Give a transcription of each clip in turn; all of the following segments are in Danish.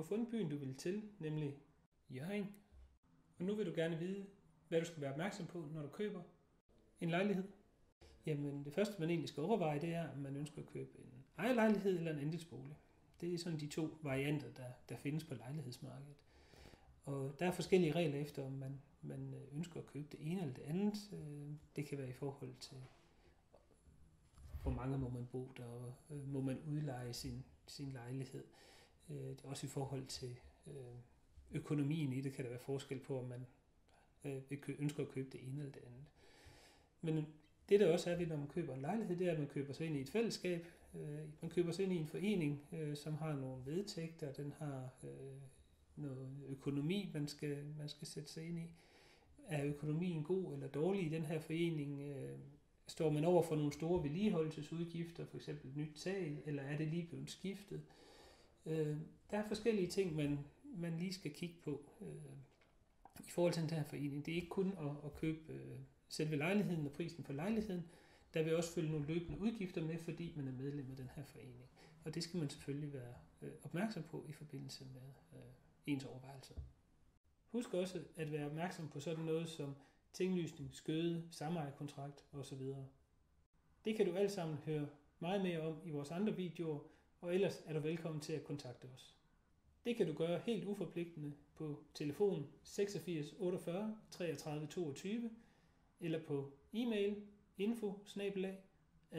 fundet byen, du vil til, nemlig Hjørring. Og nu vil du gerne vide, hvad du skal være opmærksom på, når du køber en lejlighed. Jamen, det første, man egentlig skal overveje, det er, om man ønsker at købe en ejerlejlighed eller en andelsbolig. Det er sådan de to varianter, der findes på lejlighedsmarkedet. Og der er forskellige regler efter, om man ønsker at købe det ene eller det andet. Det kan være i forhold til, hvor mange må man bo der, og må man udleje sin lejlighed. Det er også i forhold til økonomien i det, kan der være forskel på, om man ønsker at købe det ene eller det andet. Men det der også er ved, når man køber en lejlighed, det er, at man køber sig ind i et fællesskab. Man køber sig ind i en forening, som har nogle vedtægter, den har noget økonomi, man skal sætte sig ind i. Er økonomien god eller dårlig i den her forening? Står man over for nogle store vedligeholdelsesudgifter, f.eks. et nyt tag, eller er det lige blevet skiftet? Der er forskellige ting, man lige skal kigge på i forhold til den her forening. Det er ikke kun at købe selve lejligheden og prisen for lejligheden. Der vil også følge nogle løbende udgifter med, fordi man er medlem af den her forening. Og det skal man selvfølgelig være opmærksom på i forbindelse med ens overvejelser. Husk også at være opmærksom på sådan noget som tinglysning, skøde, samejerkontrakt osv. Det kan du alt sammen høre meget mere om i vores andre videoer, og ellers er du velkommen til at kontakte os. Det kan du gøre helt uforpligtende på telefon 86 48 33 22 eller på e-mail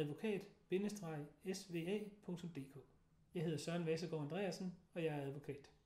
info@advokat-sva.dk. Jeg hedder Søren Vassegaard Andreasen, og jeg er advokat.